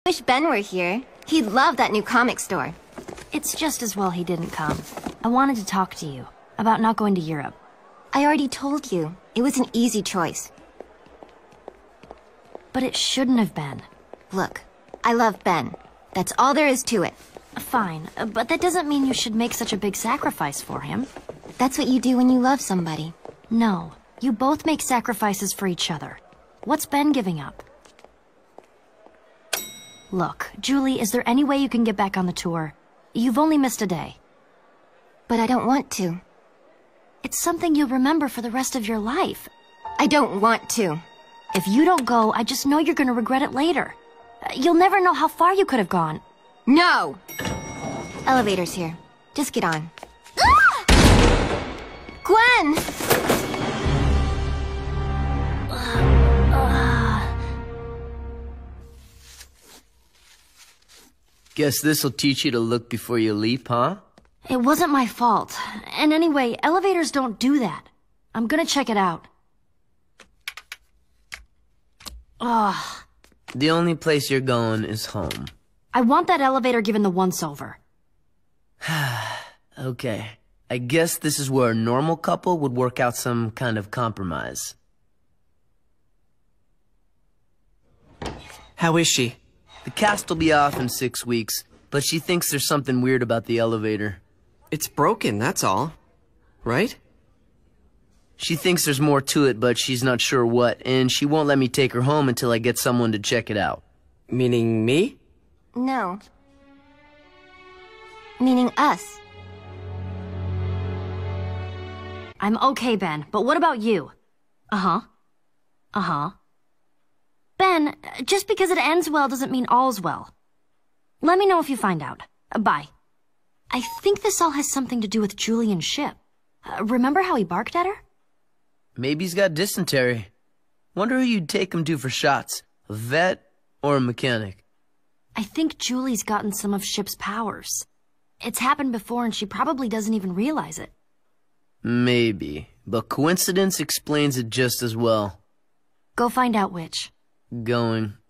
Wish Ben were here. He'd love that new comic store. It's just as well he didn't come. I wanted to talk to you about not going to Europe. I already told you. It was an easy choice. But it shouldn't have been. Look, I love Ben. That's all there is to it. Fine, but that doesn't mean you should make such a big sacrifice for him. That's what you do when you love somebody. No, you both make sacrifices for each other. What's Ben giving up? Look, Julie, is there any way you can get back on the tour? You've only missed a day. But I don't want to. It's something you'll remember for the rest of your life. I don't want to. If you don't go, I just know you're gonna regret it later. You'll never know how far you could have gone. No! Elevator's here. Just get on. Ah! Gwen! Guess this'll teach you to look before you leap, huh? It wasn't my fault. And anyway, elevators don't do that. I'm gonna check it out. Ugh. The only place you're going is home. I want that elevator given the once-over. Okay. I guess this is where a normal couple would work out some kind of compromise. How is she? The cast will be off in 6 weeks, but she thinks there's something weird about the elevator. It's broken, that's all. Right? She thinks there's more to it, but she's not sure what, and she won't let me take her home until I get someone to check it out. Meaning me? No. Meaning us. I'm okay, Ben, but what about you? Uh-huh. Uh-huh. Ben, just because it ends well doesn't mean all's well. Let me know if you find out. Bye. I think this all has something to do with Julian's ship. Remember how he barked at her? Maybe he's got dysentery. Wonder who you'd take him to for shots, a vet or a mechanic. I think Julie's gotten some of Ship's powers. It's happened before and she probably doesn't even realize it. Maybe, but coincidence explains it just as well. Go find out which. Going.